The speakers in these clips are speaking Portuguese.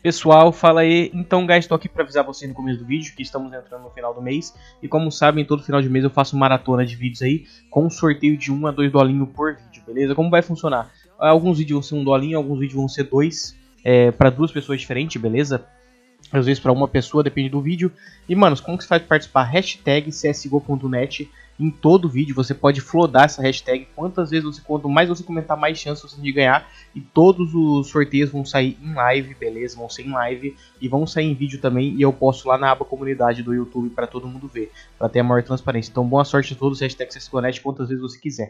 Pessoal, fala aí. Então, guys, estou aqui para avisar vocês no começo do vídeo que estamos entrando no final do mês. E como sabem, todo final de mês eu faço maratona de vídeos aí com um sorteio de 1 a 2 dolinhos por vídeo, beleza? Como vai funcionar? Alguns vídeos vão ser 1 dolinho, alguns vídeos vão ser 2 para duas pessoas diferentes, beleza? Às vezes para uma pessoa, depende do vídeo. E, manos, como que você faz para participar? Hashtag csgo.net. Em todo vídeo você pode flodar essa hashtag. Quanto mais você comentar, mais chance você tem de ganhar. E todos os sorteios vão sair em live, beleza? Vão ser em live e vão sair em vídeo também. E eu posto lá na aba comunidade do YouTube para todo mundo ver, para ter a maior transparência. Então, boa sorte a todos. Hashtag csgo.net quantas vezes você quiser.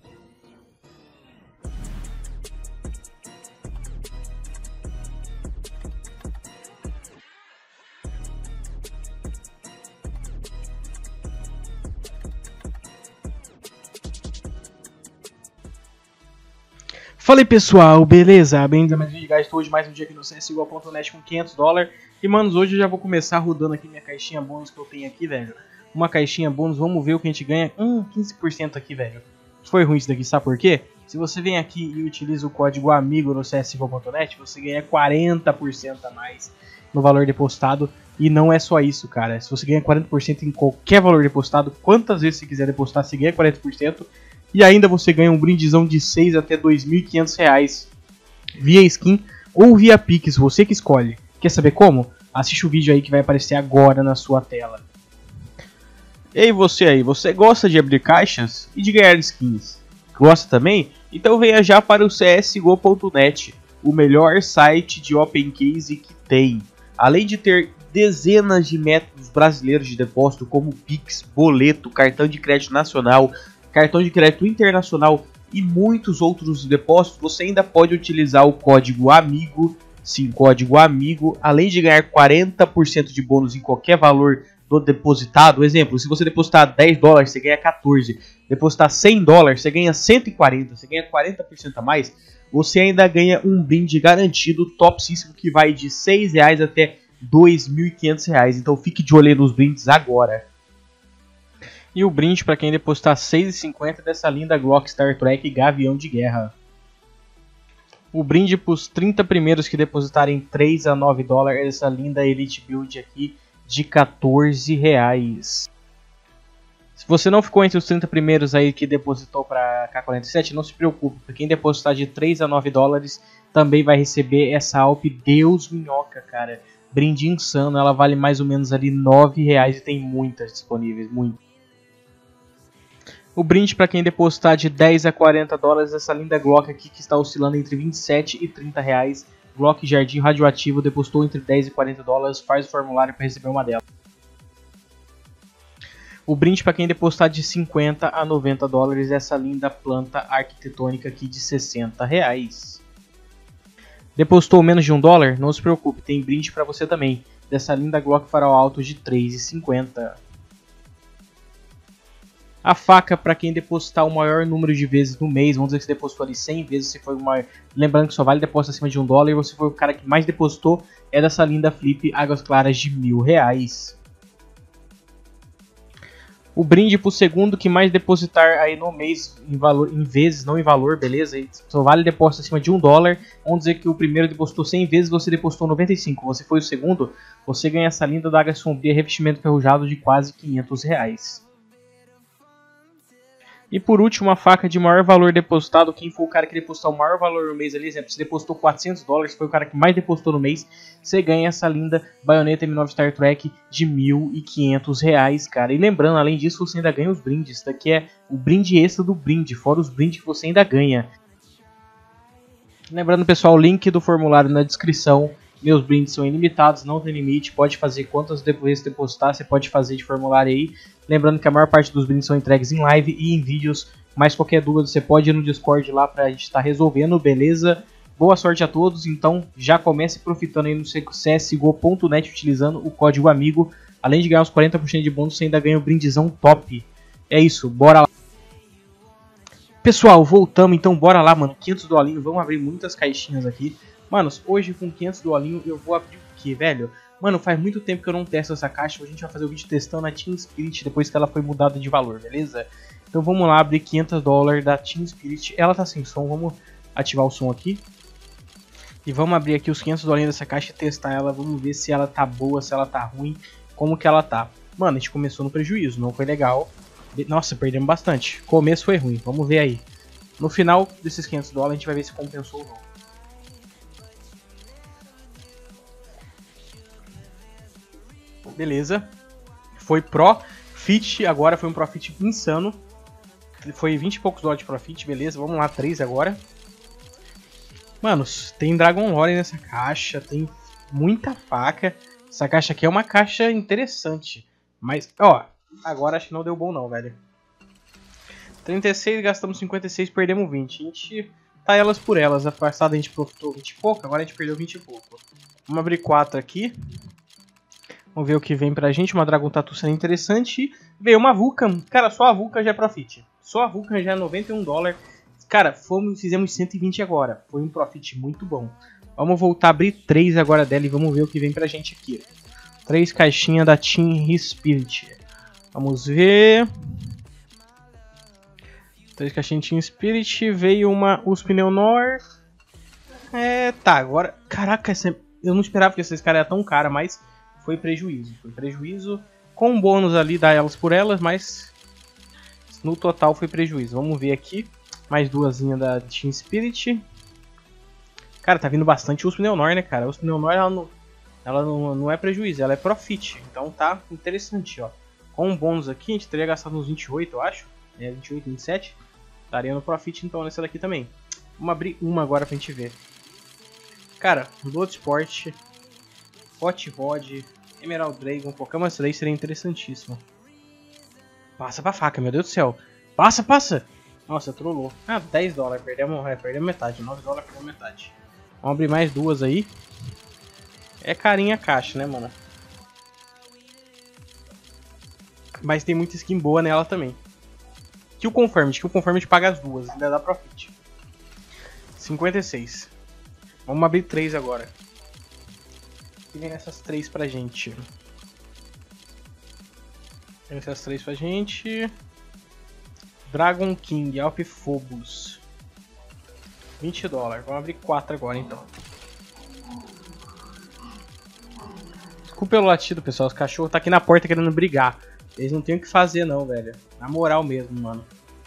Fala aí pessoal, beleza? Bem-vindos a mais um vídeo, guys. Estou hoje mais um dia aqui no csgo.net com 500 dólares. E manos, hoje eu já vou começar rodando aqui minha caixinha bônus que eu tenho aqui, velho. Uma caixinha bônus, vamos ver o que a gente ganha. 15% aqui, velho. Foi ruim isso daqui, sabe por quê? Se você vem aqui e utiliza o código AMIGO no csgo.net, você ganha 40% a mais no valor depositado. E não é só isso, cara. Se você ganha 40% em qualquer valor depositado, quantas vezes você quiser depositar, você ganha 40%. E ainda você ganha um brindezão de 6 até R$ 2.500 via skin ou via Pix, você que escolhe. Quer saber como? Assiste o vídeo aí que vai aparecer agora na sua tela. Ei você aí, você gosta de abrir caixas e de ganhar skins? Gosta também? Então venha já para o csgo.net, o melhor site de open case que tem. Além de ter dezenas de métodos brasileiros de depósito como Pix, boleto, cartão de crédito nacional, cartão de crédito internacional e muitos outros depósitos, você ainda pode utilizar o código AMIGO, sim, código AMIGO, além de ganhar 40% de bônus em qualquer valor do depositado. Exemplo, se você depositar 10 dólares, você ganha 14, depositar 100 dólares, você ganha 140, você ganha 40% a mais, você ainda ganha um brinde garantido, topíssimo, que vai de R$ 6 até R$ 2.500, então fique de olho nos brindes agora. E o brinde para quem depositar 6,50 dessa linda Glock Star Trek Gavião de Guerra. O brinde para os 30 primeiros que depositarem 3 a 9 dólares dessa linda Elite Build aqui de R$14. Se você não ficou entre os 30 primeiros aí que depositou para K47, não se preocupe, porque quem depositar de 3 a 9 dólares também vai receber essa Alp Deus Minhoca, cara. Brinde insano, ela vale mais ou menos ali R$9 e tem muitas disponíveis, muitas. O brinde para quem depositar de 10 a 40 dólares, essa linda Glock aqui que está oscilando entre 27 e 30 reais. Glock Jardim Radioativo, depositou entre 10 e 40 dólares, faz o formulário para receber uma delas. O brinde para quem depositar de 50 a 90 dólares, essa linda planta arquitetônica aqui de 60 reais. Depositou menos de 1 dólar? Não se preocupe, tem brinde para você também, dessa linda Glock Farol Alto de 3,50. A faca para quem depositar o maior número de vezes no mês, vamos dizer que você depositou ali 100 vezes, você foi o maior, lembrando que só vale depósito acima de 1 dólar e você foi o cara que mais depositou, é dessa linda Flip Águas Claras de R$1.000. O brinde para o segundo que mais depositar aí no mês em valor, em vezes, não em valor, beleza? E só vale depósito acima de 1 dólar, vamos dizer que o primeiro depositou 100 vezes, você depositou 95, você foi o segundo, você ganha essa linda daga sombria revestimento ferrujado de quase R$500. E por último, a faca de maior valor depositado, quem for o cara que depositar o maior valor no mês ali, exemplo, se depositou 400 dólares, foi o cara que mais depositou no mês, você ganha essa linda baioneta M9 Star Trek de R$1.500, cara. E lembrando, além disso, você ainda ganha os brindes, isso daqui é o brinde extra do brinde, fora os brindes que você ainda ganha. Lembrando, pessoal, o link do formulário na descrição. Meus brindes são ilimitados, não tem limite, pode fazer quantas vezes depositar, você pode fazer de formulário aí. Lembrando que a maior parte dos brindes são entregues em live e em vídeos, mas qualquer dúvida você pode ir no Discord lá pra gente estar resolvendo, beleza? Boa sorte a todos, então já comece profitando aí no csgo.net utilizando o código AMIGO. Além de ganhar os 40% de bônus, você ainda ganha o brindezão top. É isso, bora lá. Pessoal, voltamos, então bora lá, mano, 500 dolinhos, vamos abrir muitas caixinhas aqui. Manos, hoje com 500 dolinhos eu vou abrir o que, velho? Mano, faz muito tempo que eu não testo essa caixa, a gente vai fazer o vídeo testando a Team Spirit depois que ela foi mudada de valor, beleza? Então vamos lá, abrir 500 dólares da Team Spirit, ela tá sem som, vamos ativar o som aqui. E vamos abrir aqui os 500 dolinhos dessa caixa e testar ela. Vamos ver se ela tá boa, se ela tá ruim, como que ela tá. Mano, a gente começou no prejuízo, não foi legal. Nossa, perdemos bastante. Começo foi ruim, vamos ver aí. No final desses 500 dólares a gente vai ver se compensou ou não. Beleza. Foi profit, agora foi um profit insano. Foi 20 e poucos dólares de profit, beleza. Vamos lá, 3 agora. Manos, tem Dragon Lore nessa caixa, tem muita faca. Essa caixa aqui é uma caixa interessante. Mas, ó, agora acho que não deu bom não, velho. 36, gastamos 56, perdemos 20. A gente tá elas por elas. A passada a gente profitou 20 e pouco, agora a gente perdeu 20 e pouco. Vamos abrir 4 aqui. Vamos ver o que vem pra gente. Uma Dragon Tattoo sendo interessante. Veio uma Vulcan. Cara, só a Vulcan já é profit. Só a Vulcan já é 91 dólares. Cara, fizemos 120 agora. Foi um profit muito bom. Vamos voltar a abrir 3 agora dela e vamos ver o que vem pra gente aqui. 3 caixinhas da Team Spirit. Vamos ver. 3 caixinhas de Team Spirit. Veio uma USP Neonor. Tá, agora... Caraca, eu não esperava que essa cara era tão cara, mas foi prejuízo. Foi prejuízo. Com um bônus ali, dá elas por elas, mas no total foi prejuízo. Vamos ver aqui. Mais duasinha da Team Spirit. Cara, tá vindo bastante USP Neonor, né, cara? A USP Neonor, ela não é prejuízo, ela é profit. Então tá interessante, ó. Com um bônus aqui, a gente teria gastado uns 28, eu acho. 28, 27. Estaria no profit, então, nessa daqui também. Vamos abrir uma agora pra gente ver. Cara, Bloodsport, Hot Rod, Emerald Dragon, Pokémon Slay seria interessantíssimo. Passa pra faca, meu Deus do céu. Passa, passa! Nossa, trollou. 10 dólares, perdemos metade. 9 dólares, perdemos metade. Vamos abrir mais duas aí. É carinha a caixa, né, mano? Mas tem muita skin boa nela também. Kill Confirmed paga as duas, ainda dá profit. 56. Vamos abrir 3 agora. E vem essas 3 pra gente. Vem essas 3 pra gente. Dragon King, Alp Phobos. 20 dólares. Vamos abrir 4 agora então. Desculpa pelo latido, pessoal. Os cachorros tá aqui na porta querendo brigar. Eles não tem o que fazer não, velho. Na moral mesmo, mano.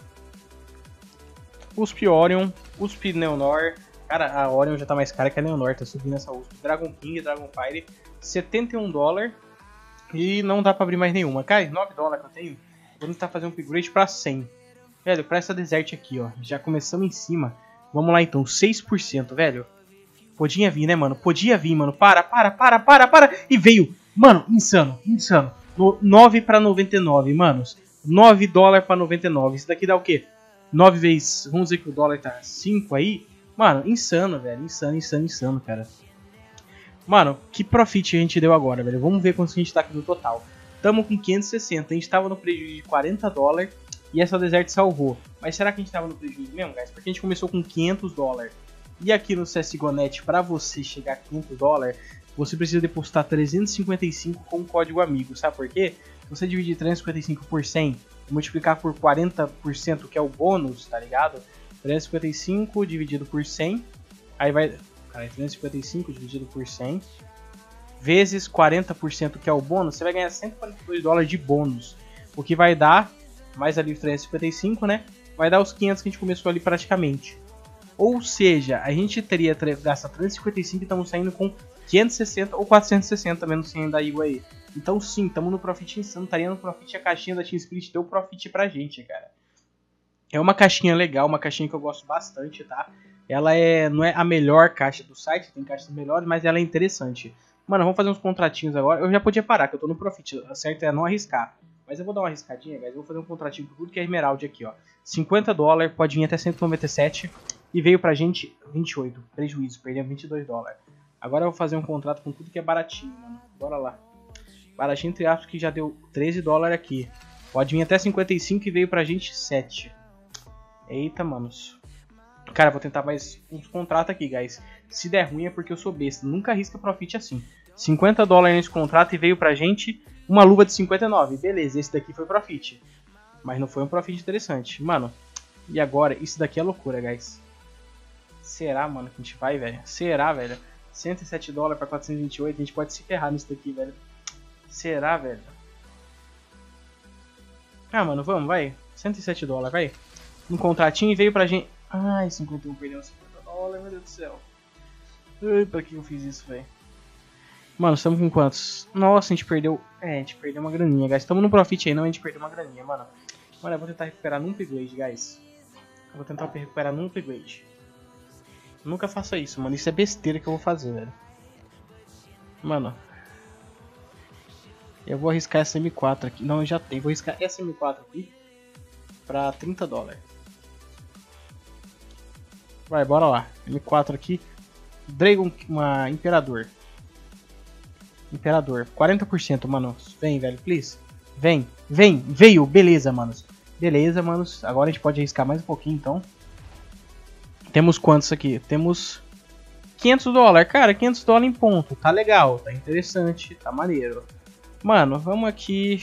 USP Orion, USP Neonor. Cara, a Orion já tá mais cara que a Neonor, tá subindo essa USP. Dragon King, Dragon Fire, 71 dólares. E não dá pra abrir mais nenhuma. Cara, 9 dólares que eu tenho. Vou tentar fazer um upgrade pra 100. Velho, pra essa Desert aqui, ó. Já começamos em cima. Vamos lá então, 6%, velho. Podia vir, né, mano? Podia vir, mano. Para. E veio. Mano, insano. 9 pra 99, manos. 9 dólares pra 99. Isso daqui dá o quê? 9 vezes... Vamos dizer que o dólar tá 5 aí. Mano, insano, velho. Insano, cara. Mano, que profit a gente deu agora, velho. Vamos ver quanto a gente tá aqui no total. Tamo com 560. A gente tava no prejuízo de 40 dólares. E essa Desert salvou. Mas será que a gente tava no prejuízo mesmo, guys? Porque a gente começou com 500 dólares. E aqui no CSGO.net, pra você chegar a 500 dólares, você precisa depositar 355 com o código amigo. Sabe por quê? Se você dividir 355 por 100 e multiplicar por 40%, que é o bônus, tá ligado? 355 dividido por 100, aí vai... Cara, 355 dividido por 100 vezes 40%, que é o bônus, você vai ganhar 142 dólares de bônus. O que vai dar, mais ali 355, né? Vai dar os 500 que a gente começou ali praticamente. Ou seja, a gente teria gastado 355 e estamos saindo com 560 ou 460 menos 100 da Igua aí. Então sim, estamos no profit insano, estaria no profit, a caixinha da Team Spirit deu profit pra gente, cara. É uma caixinha legal, uma caixinha que eu gosto bastante, tá? Ela não é a melhor caixa do site, tem caixas melhores, mas ela é interessante. Mano, vamos fazer uns contratinhos agora. Eu já podia parar, que eu tô no profit, o certo é não arriscar. Mas eu vou dar uma arriscadinha, guys. Eu vou fazer um contratinho por tudo que é Emerald aqui, ó. 50 dólares, pode vir até 197. E veio pra gente 28. Prejuízo, perdemos 22 dólares. Agora eu vou fazer um contrato com tudo que é baratinho, mano. Bora lá. Baratinho entre aspas que já deu 13 dólares aqui. Pode vir até 55 e veio pra gente 7. Eita, manos. Cara, vou tentar mais uns contratos aqui, guys. Se der ruim é porque eu sou besta. Nunca arrisca profit assim. 50 dólares nesse contrato e veio pra gente uma luva de 59. Beleza, esse daqui foi profit. Mas não foi um profit interessante. Mano, e agora? Isso daqui é loucura, guys. Será, mano, que a gente vai, velho? Será, velho? 107 dólares pra 428, a gente pode se ferrar nisso daqui, velho. Será, velho? Ah, mano, vamos, vai. 107 dólares, vai. Um contratinho e veio pra gente... Ai, 51, perdemos 50 dólares, meu Deus do céu. Ai, pra que eu fiz isso, velho? Mano, estamos com quantos? Nossa, a gente perdeu... É, a gente perdeu uma graninha, guys. Estamos no profit aí, não, a gente perdeu uma graninha, mano. Mano, eu vou tentar recuperar num upgrade, guys. Eu vou tentar recuperar num upgrade. Nunca faça isso, mano. Isso é besteira que eu vou fazer, velho. Mano. Eu vou arriscar essa M4 aqui. Não, eu já tenho. Vou arriscar essa M4 aqui. Pra 30 dólares. Vai, bora lá. M4 aqui. Dragon, uma Imperador. Imperador. 40%, mano. Vem, velho, please. Vem, vem. Veio. Beleza, manos. Beleza, manos. Agora a gente pode arriscar mais um pouquinho, então. Temos quantos aqui? Temos 500 dólares. Cara, 500 dólares em ponto. Tá legal, tá interessante, tá maneiro. Mano, vamos aqui...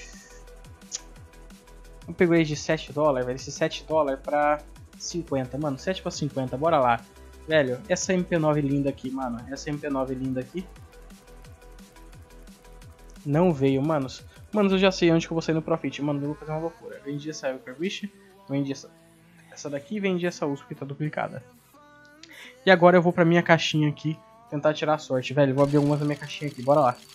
Eu peguei de 7 dólares, velho. Esse 7 dólares pra 50. Mano, 7 pra 50, bora lá. Velho, essa MP9 linda aqui, mano. Essa MP9 linda aqui. Não veio, manos. Manos, eu já sei onde que eu vou sair no profit. Mano, eu vou fazer uma loucura. Vendi essa Hyperwish, vendi essa daqui e vendi essa USP que tá duplicada. E agora eu vou pra minha caixinha aqui tentar tirar a sorte, velho. Eu vou abrir algumas da minha caixinha aqui, bora lá.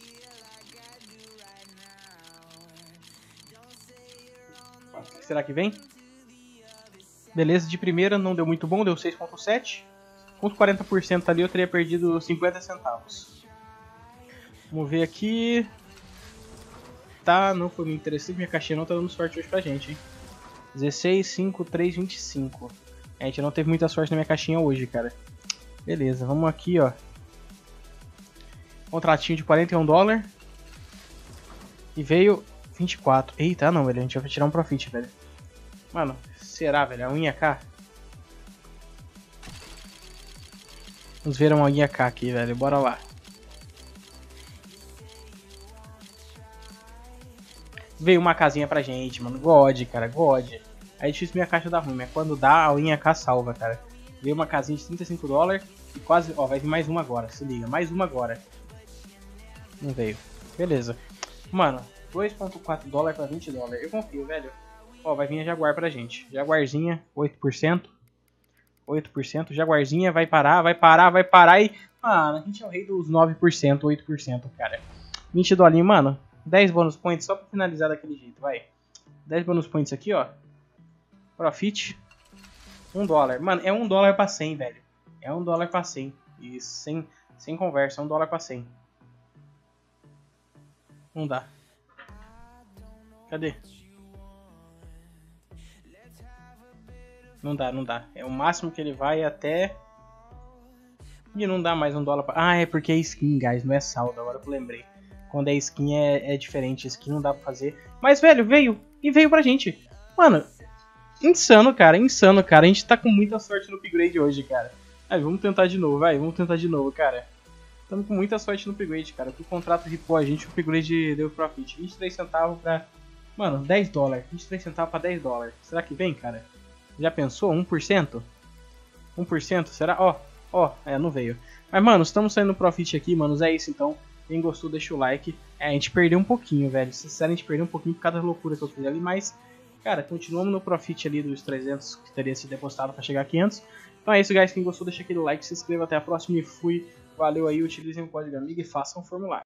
O que será que vem? Beleza, de primeira não deu muito bom, deu 6.7. Com os 40% ali eu teria perdido 50 centavos. Vamos ver aqui. Tá, não foi muito interessante, minha caixinha não tá dando sorte hoje pra gente, hein. 16, 5, 3, 25. A gente não teve muita sorte na minha caixinha hoje, cara. Beleza, vamos aqui, ó. Contratinho de 41 dólares. E veio 24. Eita, não, velho. A gente vai tirar um profit, velho. Mano, será, velho? A unha K? Vamos ver uma unha K aqui, velho. Bora lá. Veio uma casinha pra gente, mano. God, cara. God. Aí difícil minha caixa dar ruim, mas quando dá, a unha K salva, cara. Veio uma casinha de 35 dólares. E quase... Ó, vai vir mais uma agora. Se liga. Mais uma agora. Não veio. Beleza. Mano, 2.4 dólares pra 20 dólares. Eu confio, velho. Ó, vai vir a Jaguar pra gente. Jaguarzinha, 8%. 8%. Jaguarzinha vai parar, vai parar, vai parar e... Mano, a gente é o rei dos 9%, 8%, cara. 20 dolinhos, mano. 10 bônus points só pra finalizar daquele jeito, vai. 10 bônus points aqui, ó. Profit. 1 dólar. Mano, é 1 dólar pra 100, velho. É 1 dólar pra 100. E sem conversa, 1 dólar pra 100. Não dá. Cadê? Não dá, não dá. É o máximo que ele vai até... E não dá mais 1 dólar pra... Ah, é porque é skin, guys. Não é saldo. Agora que eu lembrei. Quando é skin é diferente. Skin não dá pra fazer. Mas, velho, veio. E veio pra gente. Mano, insano, cara. Insano, cara. A gente tá com muita sorte no upgrade hoje, cara. Aí, vamos tentar de novo, vai. Vamos tentar de novo, cara. Estamos com muita sorte no upgrade, cara. O contrato ripou a gente, o upgrade deu profit. 23 centavos pra... Mano, 10 dólares. 23 centavos pra 10 dólares. Será que vem, cara? Já pensou? 1%? 1%? Será? Ó, não veio. Mas, mano, estamos saindo no profit aqui, manos. É isso, então. Quem gostou, deixa o like. É, a gente perdeu um pouquinho, velho. Sinceramente, a gente perdeu um pouquinho por causa da loucura que eu fiz ali. Mas, cara, continuamos no profit ali dos 300 que teria sido depostado pra chegar a 500. Então é isso, guys. Quem gostou, deixa aquele like. Se inscreva. Até a próxima e fui. Valeu aí. Utilizem o código amigo e façam um formulário.